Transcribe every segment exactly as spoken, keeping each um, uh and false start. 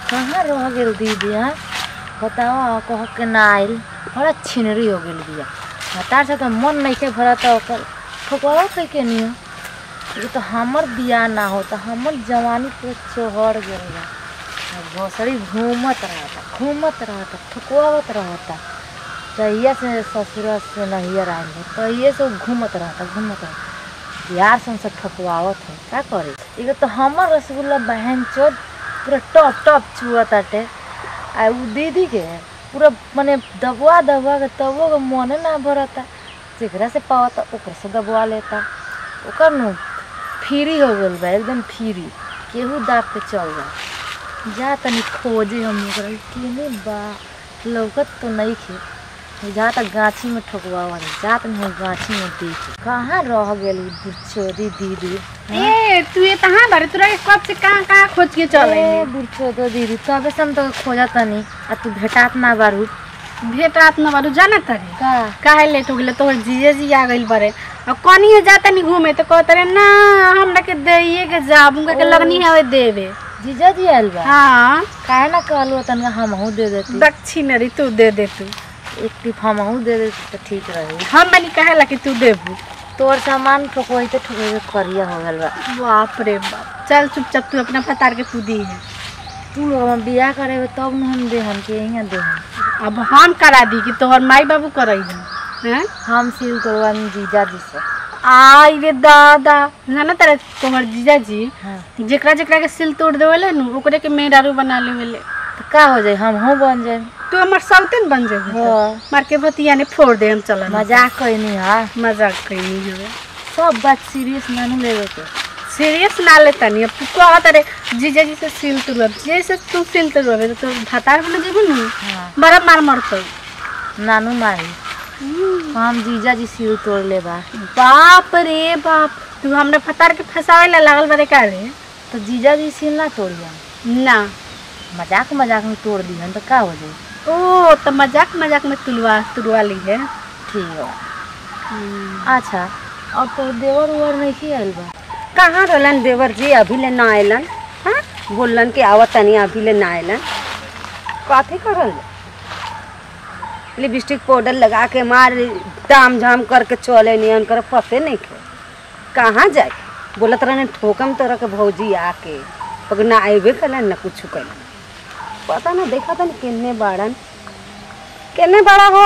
कहाँ रह गेल दीदी? हाँ बताओ, कह के ना आइल, बड़ा छिनरी हो गेल दिया। तार से तो मन नहीं के भरा तो ठोकवा कह के नहीं हो। ये तो हमर बिया ना होता, हमर जवानी पूरा चोहर गेल बा। भोसड़ी घूमत रहता घूमत रहता ठुकवावत रहता। तहिया से ससुर से नहियर आइल है, तहिए से घूमत रहता घूमत रहता यार से हमसे ठुकवावत है। क्या करे? ये तो हमर रसगुल्ला बहन चोद पूरा टॉप टॉप छुआ ताटे। आ उ दीदी के पूरा मने दबवा दबवा के तबो के मने ना भरता। जेकरा से पावता ओकरा से दबवा लेता। ओकर नु फ्री हो गल बा, एकदम फ्री, केहू दाब पे चल जा जा तनी खोजे हम ओकरा केने बा। लौकत तो नहीं खे, जा तक गाछी में ठोकवा जा तनी गाछी में देख कहाँ रह गेल बुढ़छोदी दीदी। ए तू ये कहाँ बारे? तोरा कब से कहाँ कहाँ खोज के चल ए बुढ़छोदो दीदी, तबे से हम तो खोजा तनी आ तू भेटात ना बारू। भेटात ना बारू जाना तारे का काहे लेट हो गेले? तोहर जीजे जी आ गइल बारे। अब कनिए जाता नहीं घूमे तो कहत रे ना हमरा के देइए के जाब उनका के लगनी है वे देवे। जीजा जी आइल बा? हां काहे ना कहलू तनी हमहू दे देती। दक्षिण रे तू दे दे, तू एक टिप हमहू दे देती तो ठीक रही। हम बनी कहे ला कि तू देबू? तोर सामान ठोकवई तो ठोकवे करिया हो गल बा। बाप रे बाप, चल चुपचाप तू अपना फतार के तू दी है। तू हम बियाह करे तब न हम दे हम के यहां दे। अब हम करा दी कि तोहर माई बाबू करई हैं? हम सील करवा जीजा जी से। आई रे दादा, जाना तारे तोहर जीजा जी हाँ। जेकरा जेकरा के सिल तोड़ देवेले नु ओकरे के मेहरारू बना लेवेले। तो का हो जाए, हम हो बन जाए। तू हमर सौतन बन जेबे। हां मार के भतिया ने फोड़ दे हम। चल मजाक कइनी। हां मजाक कइनी हवे, सब बात सीरियस ना लेवे के। सीरियस ना ले तनी। अब तू कहा तारे जीजा जी से सिल तोड़, जैसे तू सिल तोड़वे तो भतार बना जेबे नु। हां बड़ा मार मरतो नानू मारी हम जीजा जी सिल तोड़ ले बा। बाप रे बाप, तू हमरे फतार के फसावे ला लागल बारे का रे? तो जीजा जी सिल ना तोड़िया ना, मजाक मजाक में तोड़ दी हम तो का हो जाए। ओ तो मजाक मजाक में तुलवा तुरवा ली है। ठीक है। अच्छा अब तो देवर उवर नहीं की आइल बा? कहाँ रहलन देवर जी? अभी ले ना आइलन। हाँ बोलन कि आवत तनी, अभी ले ना आइलन। काथे करल लिपस्टिक पाउडर लगा के मार दाम झाम करके चले नहीं, उनकर पते नहीं खे कहाँ जाए। बोलत रहने ठोकम तोरा के भौजी आके, पग ना आइबे कलन ना कुछ कलन। पता ना देखा था किन्ने बाड़न किन्ने बड़ा हो।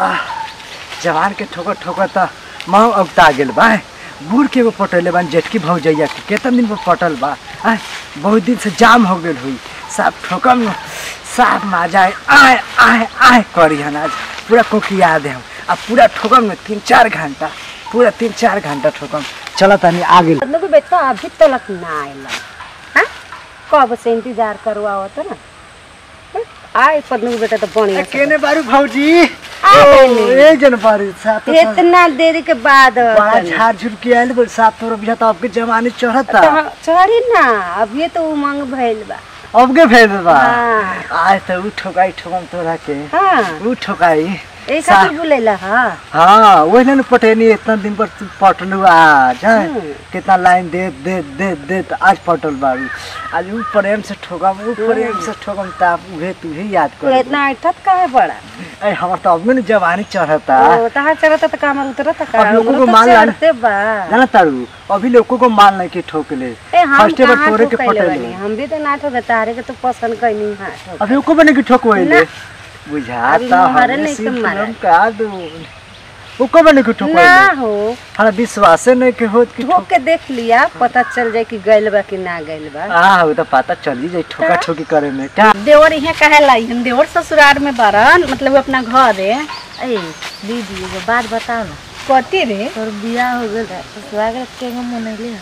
जवान के ठोकर ठोकर त माँ अगता गेल बा। बूढ़ के वो पटले बा जेठकी भौजैया के केतन दिन पर पटल बा। आ बहुत दिन से जाम हो गेल हुई। साफ ठोकम साफ मजा आए आए आए करी आज पूरा कोकिया दे हम। अब पूरा ठोकम में तीन चार घंटा पूरा तीन चार घंटा ठोकम। चला तनी आ गेल मतलब बेटा अभी तक ना आइला। हाँ कब से इंतजार करवाओ तो ना आए पदनू बेटा तो बढ़िया केने बारू भौजी ए एक जन बारू साथ इतना देरी के बाद बड़ा झाड़ झुर के आइल बोल साथ तोर बिया तो आपके जवानी चढ़ता चढ़ी ना। अभी तो उमंग भइल बा। अब के भेद बा। हाँ। आज तो उ ठोकाई ठोकम तोरा के। हाँ उ ठोकाई ए खातिर बुलेला। हाँ हाँ वही ने पटेनी इतना दिन पर पटलू आज। कितना लाइन दे दे दे दे तो आज पटल बारू। आज उ प्रेम से ठोकम उ प्रेम से ठोकम ता उहे तुहे याद कर। इतना ऐठत काहे बड़ा? ए हमर तो अब में जवानी चढ़ता। ओ तहां चढ़ता त काम उतरता का? अब लोगों को माल चढ़ते बा जाना तारू। अभी लोगों को माल नहीं के ठोकले। ए हम फर्स्ट बार तोरे के पटले पटले। हम भी तो ना ठोके, तारे के तो पसंद कइनी। हां अभी को बने के ठोकवइले बुझाता हमरे सिस्टम का दू उको बने के ठोकवइले ना हो। हमरा विश्वास नहीं के होत कि ठोक के देख लिया पता चल जाए कि गइल बा कि ना गइल बा। हां वो तो पता चल ही जाए ठोका ठोकी करे में। क्या देवर इहे कहे लाई हम देवर ससुराल में बारन, मतलब अपना घर है। ए दीदी एगो बात बताओ ना। कथी रे? तोर बियाह हो गेल तो स्वागत के मनैले?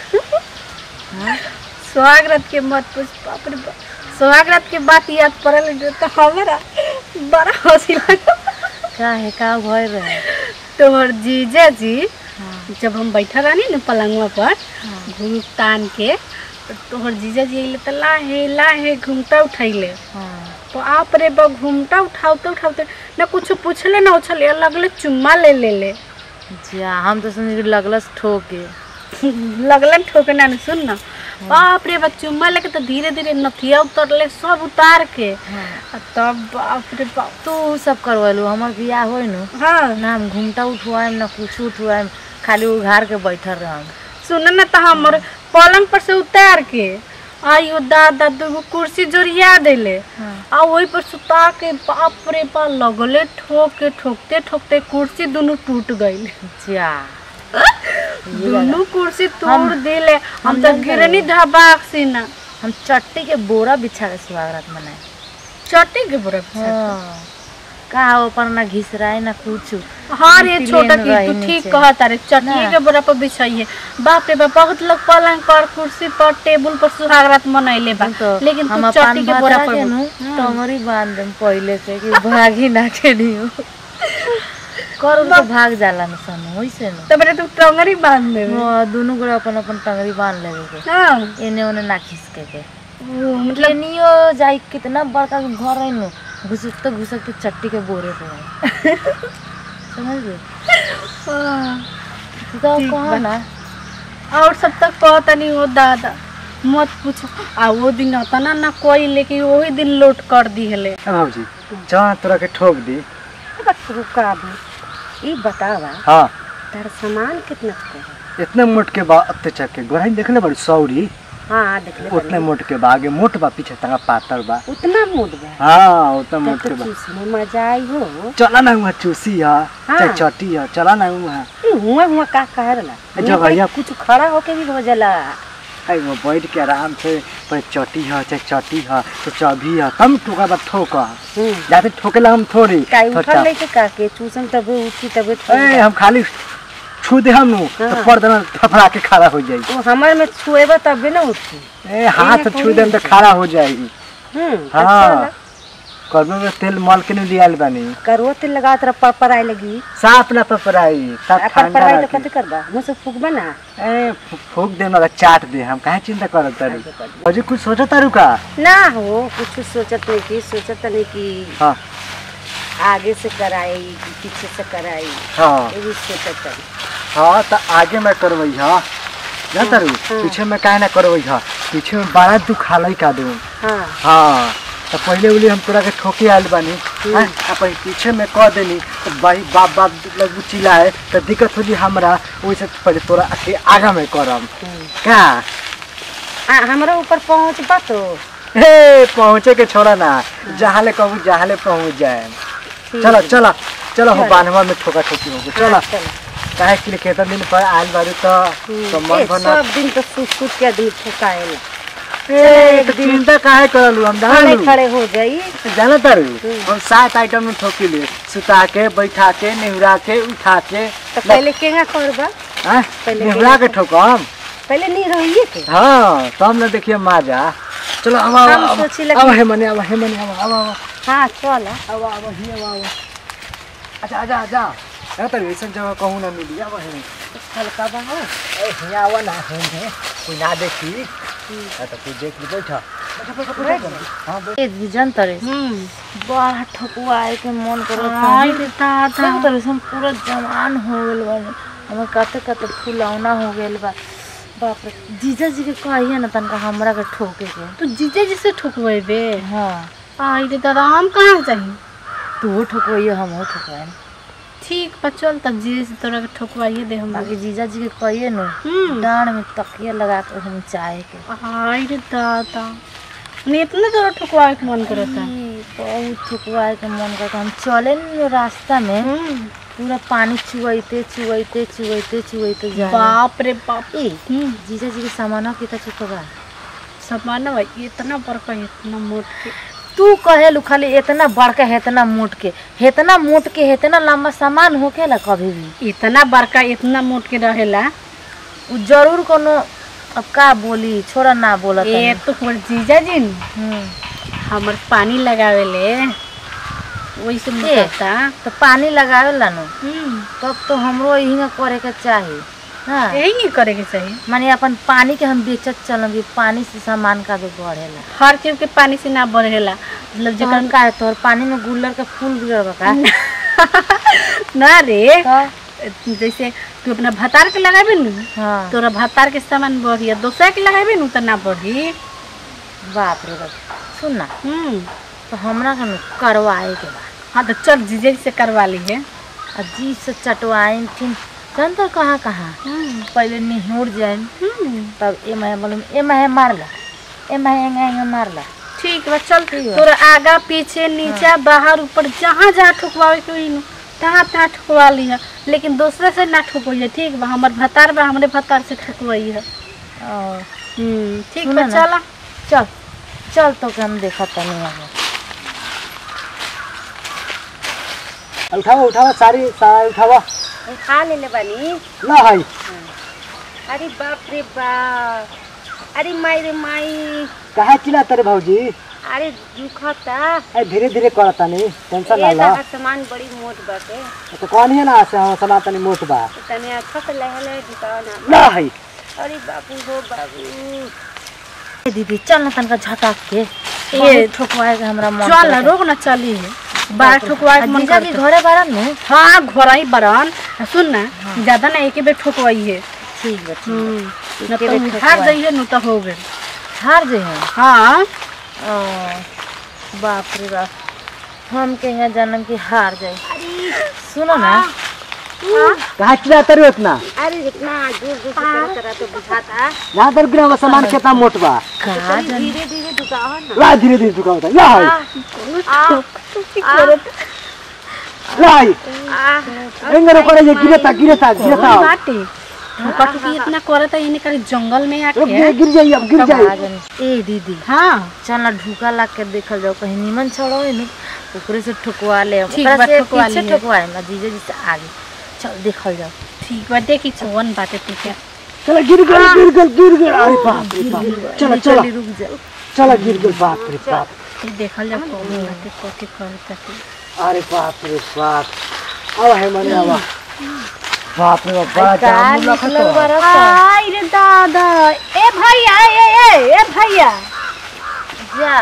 हां स्वागत के मत पूछ। बाप रे बाप, स्वागत के बात याद पड़ल तो हमरा बड़ा हंसी लगा। का है का भय रहे? तोहर जीजा जी जब हम बैठा रहनी न पलंगवा पर घूम तान के, तो तोहर जीजा जी अइले त लाहे लाहे घूमता उठैले। तो आप रे बा घूमता उठाते उठाते ना कुछ पूछले ना उछले, लगले चुम्मा ले ले ले। जा हम तो समझ लगलस ठोके। लगलन ठोके ना। सुन ना बाप रे बच्चू मैं लेके तो धीरे धीरे नथिया उतरले सब उतार के आ तब बाप रे बाप तू सब करवलू हमर बियाह होई नु हाँ ना हम घूमता उठवाएम ना कुछ उठवाएम खाली उघार के बैठल रहम। सुन न तो हमर पलंग पर से उतार के आइयो दादा दूगो कुर्सी जोड़िया देले आ वही पर सुता के बाप रे बाप लगले ठोके ठोकते ठोकते कुर्सी दोनों टूट गई। जा दोनों कुर्सी तोड़ दिले हम तो गिरनी धबाक से ना हम चट्टी के बोरा बिछा के सुहागरात मनाए। चट्टी के बोरा हाँ का ऊपर ना घिसराए ना कुछ। हाँ रे छोटा की तू ठीक कहा तारे चटनी के बोरा पर बिछाइए बाप रे बाप बहुत लोग पलंग पर कुर्सी पर टेबल पर सुहागरात मनैले बा लेकिन तू चट्टी के बोरा पर टंगरी बांध देम पहले से कि भागी ना के नियो कर तो भाग जाला न सन होइसे न तबरे तू टंगरी बांध दे हां दोनों गोरा अपन अपन टंगरी बांध लेवे के हां एने ओने ना खिसके के मतलब नियो जाई कितना बड़का घर है नु घुसकते घुसकते चट्टी के बोरे पे समझ गए। तो कहा ना और सब तक कहता नहीं हो दादा मत पूछो आ वो दिन होता ना ना कोई लेकिन वही दिन लोट कर दी हले बाबूजी जहाँ तोरा के ठोक दी रुका भी ई बतावा हाँ तार सामान कितना के इतने मोट के बा अत्ते चक्के गोराई देखले बड़ी सौरी हाँ देख ले उतने मोट के बा आगे मोट बा पीछे तंगा पातर बा उतना मोट बा हाँ उतना मोट के बा चूसने मजा आई हो चला ना वहाँ चूसी है चाहे चटी है चला ना वहाँ हुआ हुआ का कह रहा जगह कुछ खड़ा होके भी हो जाला आई वो बैठ के आराम से पर चटी है चाहे चटी है तो चाबी है तब ठोका बा ठोका जाते ठोके ला हम थोड़ी काई उठल ले के का के चूसन तबे उठी तबे ए हम खाली छू दे हम नु तो पर देना थपड़ा के खड़ा हो जाई ओ हमर में छुएबा तबे ना उठी ए हाथ छू दे तो खड़ा हो जाएगी हम्म हां करबे में तेल मल के नहीं लियाल बानी करो तेल लगा तेरा परपराई लगी साफ ना परपराई साफ ठंडा परपराई तो कते करबा मुंह से फूकबा ना ए फूक दे ना चाट दे हम काहे चिंता करत तारू अजी कुछ सोचत तारू का ना हो कुछ सोचत नहीं की सोचत नहीं की हां आगे से कराई पीछे से कराई हां ये भी सोचत है हां तो आगे मैं करवई हां ना तारू पीछे में काहे ना करवई हां पीछे में बड़ा दुखालई का दूं हां हां तो पहले उली हम तोरा के ठोके आयल बानी हां अपन पीछे में कह देनी तो भाई बाप बाप लगू चिल्लाए तो दिक्कत होली हमरा ओइसे पहले तोरा के आगा में करम का आ हमरा ऊपर पहुंचबा तो ए पहुंचे के छोड़ा ना जहां ले कहू जहां ले पहुंच जाए चलो चलो चलो हो बानवा में ठोका ठोकी हो चलो काहे के लिए केतना दिन पर आयल बारू तो तो मन बना सब दिन तो सूत सूत के आदमी ठोकाएला एक दिन तक काहे करलू हम खड़े खड़े हो जाई जाना तारू हम सात आइटम में ठोकी ले सुता के बैठा के नेहुरा के उठा के तो पहले केगा करबा हां नेहुरा के ठोकम पहले नहीं रहिए के हां तब ना देखिए माजा चलो अब हम सोची लगे अब हे मने अब हे मने अब अब हां चल अब अब ही अब अब अच्छा आजा आजा ना तारू ऐसा जगह कहूं ना मिली अब हे हल्का बा हो ए हिया आवा ना हे कोई ना देखी तो तू देख ले बैठा हां ए जन तरे हम्म बड़ा ठकुआए के मन करत आई रे दादा सब तरह से हम पूरा जवान हो गेल बानी हमर कते कते फुलौना हो गेल बा बाप रे जीजा जी के कहिए ना तनका हमरा के ठोके के तू जीजे जी से ठोकवेबे हां आई रे दादा हम कहां जाई तू ठोकइए हम हो ठोकाए ठीक बा चल तब जीजे से तोरा के ठोकवाइए दे हम बाकी जीजा जी के कहिए ना हम्म डांड में तकिया लगा के हम चाय के आई रे दादा ने इतना तोरा ठोकवाए के मन करता ई, बहुत ठुकवाए के मन करता हम चले न रास्ता में हम्म पूरा पानी चुवैते चुवैते चुवैते चुवैते जा बाप रे बाप ई हम्म जीजा जी के सामान कितना चुकवा सामान भाई इतना बड़का इतना मोट के तू कहेलू खाली इतना बड़का है इतना मोट के इतना मोट के इतना लंबा सामान होकेला कभी भी इतना बड़का इतना मोट के रहेला उ जरूर कोनो अब का बोली छोड़ा ना बोला ए तो हमर जीजा जी न, हम्म हमर पानी लगावेले वैसे मोटा तो पानी लगावेला नु हम्म तब तो हमरो यही करे के चाही हाँ यही नहीं करे के चाहिए माने अपन पानी के हम बेचत चलम पानी से सामान का भी बढ़ेला हर चीज के पानी से ना बढ़ेला मतलब जकर का है तोर पानी में गुल्लर के फूल गिरबा का ना रे तो जैसे तू अपना भतार के लगाबे नु हाँ तोरा भतार के सामान बढ़ी दोसरा के लगाबे नु त ना बढ़ी। बाप रे बाप सुन ना हम्म तो हमरा के नु करवाए के बा। हाँ तो चल जीजे से करवा ली है। अजीब से चटवाए थी जान तो कहाँ कहाँ पहले निहुर जाए तब ए मैं बोलूँ ए मैं मार ला ए मैं एंगे मार ला। ठीक बा चल तोरा आगा पीछे नीचा बाहर ऊपर जहाँ जहाँ ठुकवावे के होई नु तहाँ तहाँ ठुकवा ली है लेकिन दूसरे से ना ठुकवाई ठीक बा। हमर भतार बा हमरे भतार से ठुकवाई है। हम्म ठीक बा चल चल चल तो के हम देखा तनी हम उठाओ उठाओ सारी सारी उठाओ खा ले ले बानी ना भाई। अरे बाप रे बाप अरे माई रे माई कहाँ चिल्ला तेरे भौजी अरे दुखता ए धीरे धीरे करता नहीं टेंशन ना ये ला। तहां सामान बड़ी मोट बाटे तो कौन है ना से हम सना तनी मोट बा तने अच्छा से लहले दुकान ना भाई। अरे बाबू हो बाबू ए दीदी चल ना तनका झटक के ये ये ठोकवाए के हमरा मन चल रोक ना चली है बाहर ठुकवाए के मन जीजा जी करता। घरे बारन ने हाँ घोड़ा ही बरन सुन ना ज्यादा ना एक बेर ठोकवाई है ठीक बा ठीक हम्म न एके तो बेर हार ठोकवाई। दई है न तो हो गए। हार जे हैं हाँ ओ बाप रे बाप हम के यहाँ जन्म की हार जाए। सुनो ना कहाँ चिल्ला तेरे इतना अरे इतना दूर दूर से तरह तरह तो बुझाता यहाँ पर गिरा हुआ सामान कितना मोट बा कहाँ जन धीरे धीरे दुकान ना ला धीरे धीरे दुकान होता ला भाई ला भाई एंगे रोको ये गिरता गिरता गिरता बाटे ठोका ठोकी इतना करता इन्हें कहीं जंगल में रुक आके जाइए गिर जाइए अब गिर जाइए। कहाँ जन ए दीदी हाँ चल ना ढूका ला के देखल जाओ कहीं नीमन छड़ो है ना ओकरे से ठुकवा ले ठीक ओकरा बा, से ठुकवा पीछे लिहे। ठुकवाए ना जीजा जी से आगे चल देखल जाओ। ठीक बा देखी कौन बाटे तू क्या चलो गिर गए गिर गए गिर गए अरे बाप रे बाप चलो चलो चली रुक जा चलो गिर गए बाप रे बाप ये देखल जा कौन बाटे कोके करता है। अरे बाप रे बाप अब है मने आवा बाप रे बाप बड़ा का जाम निकलल लखत बरस आई रे दादा ए भैया ए ए ए भैया जा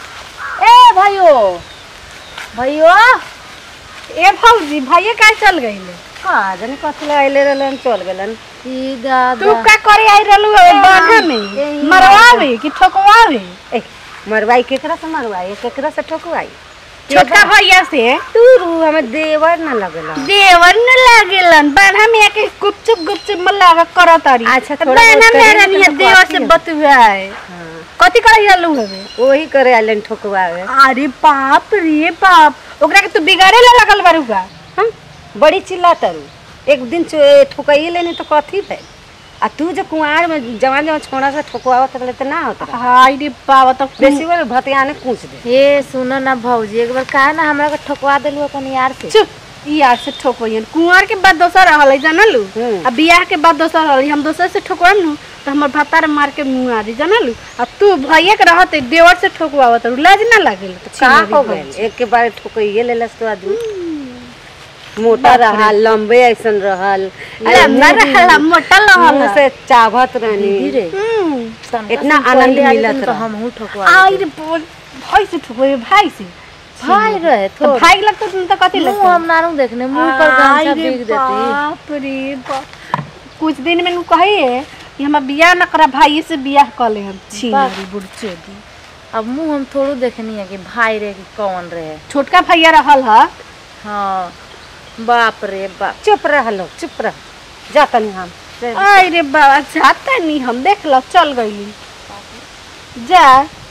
ए भाइयो भाइयो ए भौजी भैया का चल गईले कहाँ जाने कथले आइले रहलन चल गेलन ई दादा तू का करे आई रहलू बाधा में मरवावे कि ठोकवावे ए मरवाई केकरा से मरवाई केकरा से ठोकवाई छोटका भैया से तू रू हमें देवर न लगला देवर न लागेलन बाधा में आके गुपचुप गुपचुप मल्लावा करतारी अच्छा, थोड़ा बाधा बहुत में करी रहनी तो देवर कथी से है? बतुआए कथी करे रहलू हवे वही करे आइलन ठोकवावे अरे बाप रे बाप ओकरा के तू बिगाड़े ला लगल बारूगा हम बड़ी चिल्ला तरू एक दिन चो- ठोकाइए लेनी तो कथी भइल आ तू जो कुंवार में जवान जवान छोड़ा से ठोकवावत रहले त ना होत रहा। हाय रे बाबा तो बेसी बार भतियाने कूच दे ए सुनो ना भौजी एक बार काहे ना हमरा के ठोकवा देलू अपन यार से चुप ई यार से ठोकवैन कुंवार के बाद दोसर रहल जानलू हम्म। आ बियाह के बाद दोसर रहल हम दोसर से ठोकवाम नु तो हमर भतार मार के मुंह आरी जानलू आ तू भैया के रहते देवर से ठोकवावत लाज ना लागेल का हो गइल एक के बार ठोकाइए लेलस तो आदमी मोटा रहल लंबे ऐसन रहल लंबा रहल मोटा रहल मुंह से चावत रहनी धीरे इतना इतना आनंद मिलत तो रहा। हम हूं ठोकवा आई रे बोल भाई से ठोकवे भाई से भाई रहे तो तो भाई लगता तुम तो कथी मुंह लगता हम नानू देखने मुंह पर आई गमछा रे बीग देती बाप रे बाप कुछ दिन में नु कहिए कि हम बियाह न करा भाई से बियाह कर ले हम छीनरी बुढ़चोदी अब मुंह हम थोड़ू देखनी है कि भाई रे कि कौन रहे। छोटका भैया रहल ह हाँ बाप रे बाप चुप रह लो चुप रह जाता नहीं हम आई रे बाबा जाता नहीं हम देख लो चल गईली जा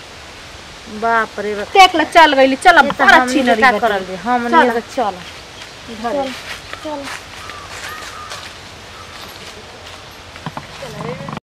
बाप रे बाप देख लो चल गईली चल ये तो बड़ा हम छीनरी का बता। करल दे हम चल। नहीं चल चल चल